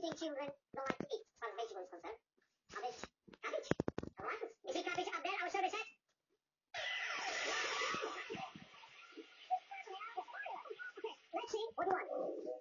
think children don't like to eat as far as vegetable is concerned? Cabbage. Cabbage. Alright. You see cabbage up there, our survey said? Okay, let's see. What do you want?